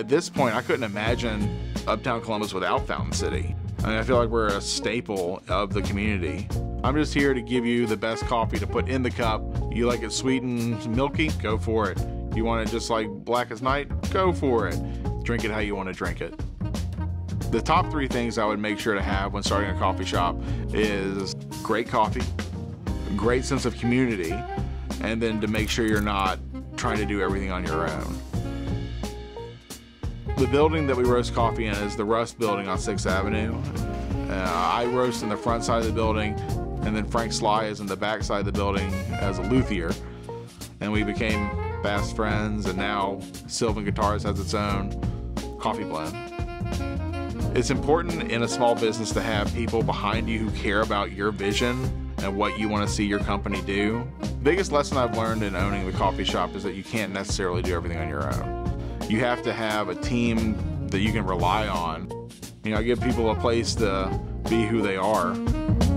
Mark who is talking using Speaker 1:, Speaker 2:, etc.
Speaker 1: at this point, I couldn't imagine Uptown Columbus without Fountain City. I mean, I feel like we're a staple of the community. I'm just here to give you the best coffee to put in the cup. You like it sweet and milky? Go for it. You want it just like black as night? Go for it. Drink it how you want to drink it. The top 3 things I would make sure to have when starting a coffee shop is great coffee, a great sense of community, and then to make sure you're not trying to do everything on your own. The building that we roast coffee in is the Rust building on 6th Avenue. I roast in the front side of the building, and then Frank Sly is in the back side of the building as a luthier. And we became fast friends, and now Sylvan Guitars has its own coffee blend. It's important in a small business to have people behind you who care about your vision and what you want to see your company do. The biggest lesson I've learned in owning the coffee shop is that you can't necessarily do everything on your own. You have to have a team that you can rely on. You know, give people a place to be who they are.